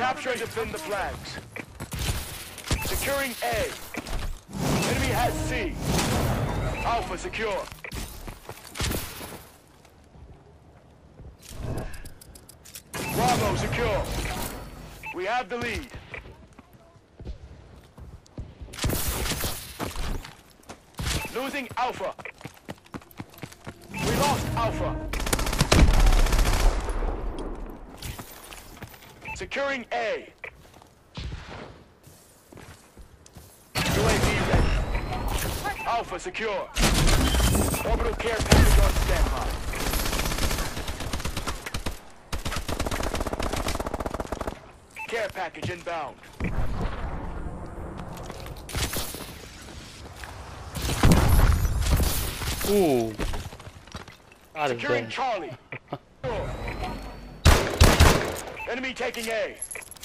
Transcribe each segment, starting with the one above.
Capture and defend the flags. Securing A. Enemy has C. Alpha secure. Bravo secure. We have the lead. Losing Alpha. We lost Alpha. Securing A. UAV ready. Alpha secure. Orbital care package on standby. Care package inbound. Ooh. That is Securing bad. Charlie. Enemy taking A.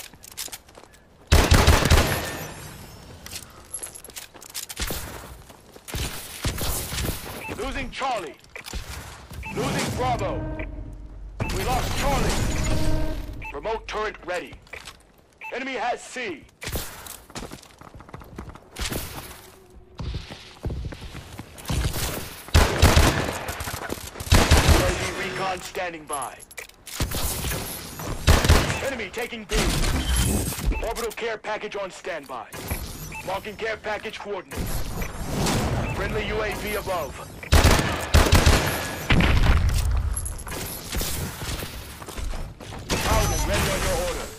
Losing Charlie. Losing Bravo. We lost Charlie. Remote turret ready. Enemy has C. UAV recon standing by. Enemy taking B. Orbital care package on standby. Marking care package coordinates. Friendly UAV above. Paladin ready on your order.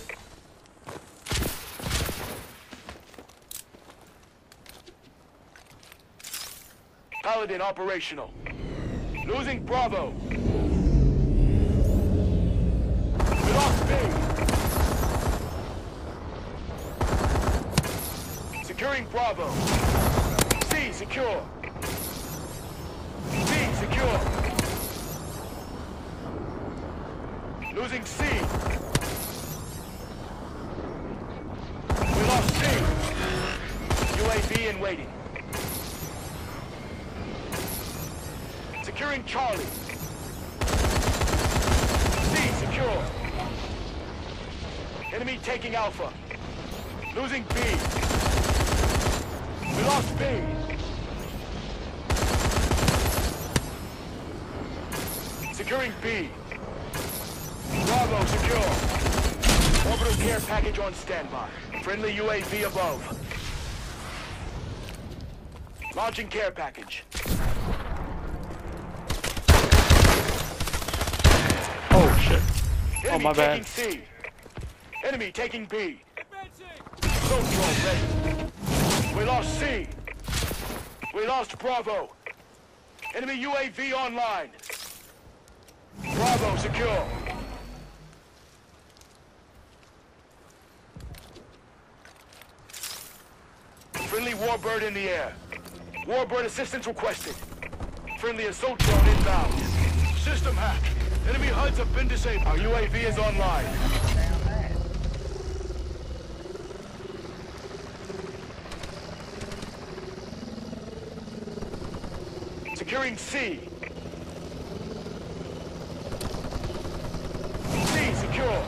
Paladin operational. Losing Bravo. We lost B. Securing Bravo. C secure. C secure. Losing C. We lost C. UAV in waiting. Securing Charlie. C secure. Enemy taking Alpha. Losing B. We lost B. Securing B. Bravo secure. Orbital care package on standby. Friendly UAV above. Launching care package. Oh shit. Enemy Oh my bad. taking C. Enemy taking B. Control ready. We lost C. We lost Bravo. Enemy UAV online. Bravo secure. Friendly Warbird in the air. Warbird assistance requested. Friendly assault drone inbound. System hack. Enemy HUDs have been disabled. Our UAV is online. Securing C. C secure.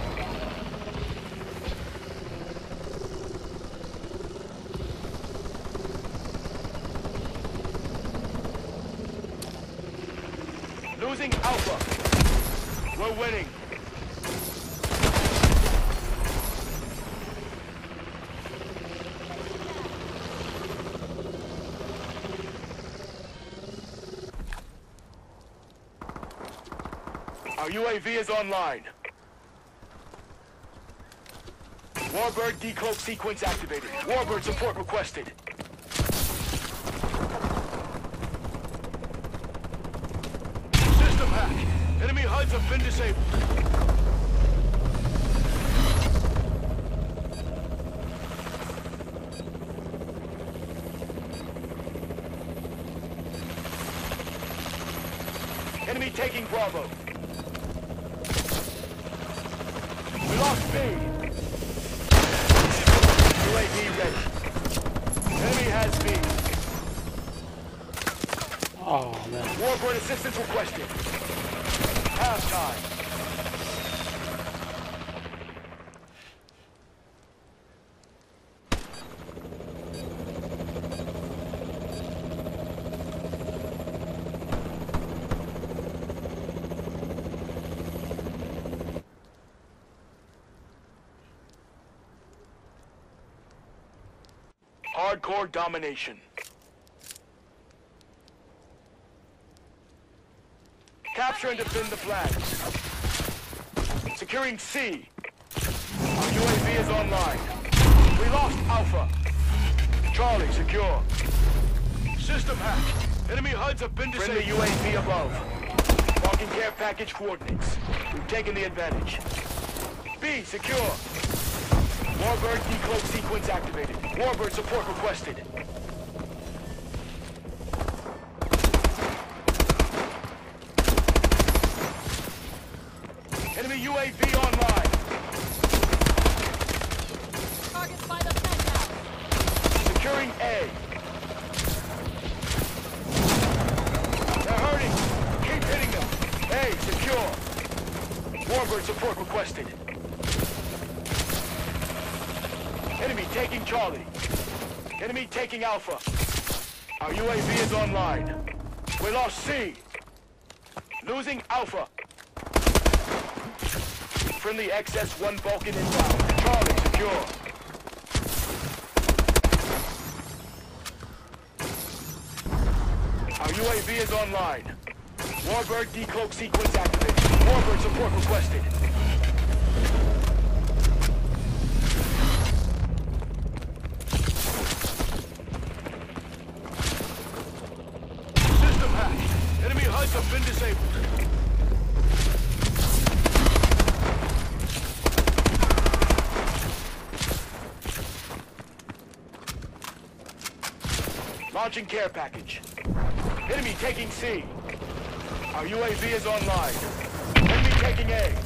Losing Alpha. We're winning. Our UAV is online. Warbird decloak sequence activated. Warbird support requested. System hack. Enemy HUDs have been disabled. Enemy taking Bravo. We lost B. UAV ready. Enemy has B. Oh man. Warbird assistance requested. Half time. hardcore domination. Capture and defend the flags. Securing C. Our UAV is online. We lost Alpha. Charlie, secure. System hacked. Enemy HUDs have been disabled. Friendly UAV above. Marking care package coordinates. We've taken the advantage. B, secure. Warbird decloak sequence activated. Warbird support requested. Enemy UAV online. Targets by the Panda. Securing A. They're hurting. Keep hitting them. A, secure. Warbird support requested. Enemy taking Charlie. Enemy taking Alpha. Our UAV is online. We lost C. Losing Alpha. Friendly XS-1 Vulcan inbound. Charlie, secure. Our UAV is online. Warbird decloak sequence activated. Warbird support requested. System hacked. Enemy HUDs have been disabled. Launching care package. Enemy taking C. Our UAV is online. Enemy taking A.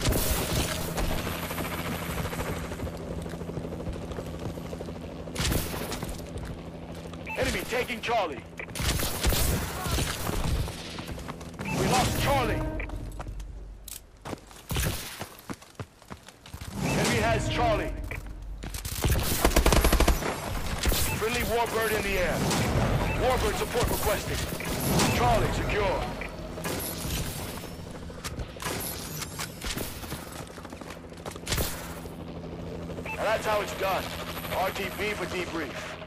Enemy taking Charlie. We lost Charlie. Enemy has Charlie. Friendly Warbird in the air. Warbird support requested. Charlie, secure. And that's how it's done. RTB for debrief.